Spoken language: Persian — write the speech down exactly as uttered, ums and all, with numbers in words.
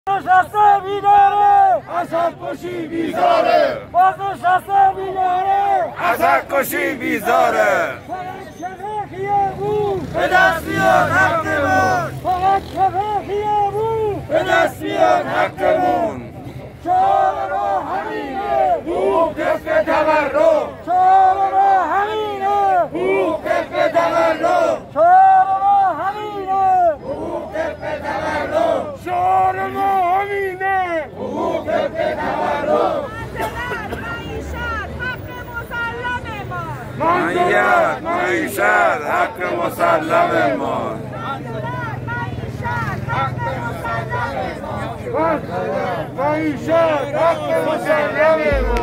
بازنشسته بیداره، اسد کشی بیزاره. بازنشسته بیداره، اسد کشی بیزاره. فقط شفاخیه بود به دست بیاد حقمون، فقط شفاخیه بود به دست بیاد حقمون. شعار ما همینه، حقوق طبق تورم، شعار ما همینه، حقوق طبق تورم، شعار ما همینه، حقوق طبق تورم، شعار ما همینه. حقوق طبق تورم. معیشت معیشت حق مسلم ما. معیشت حق مسلم ما.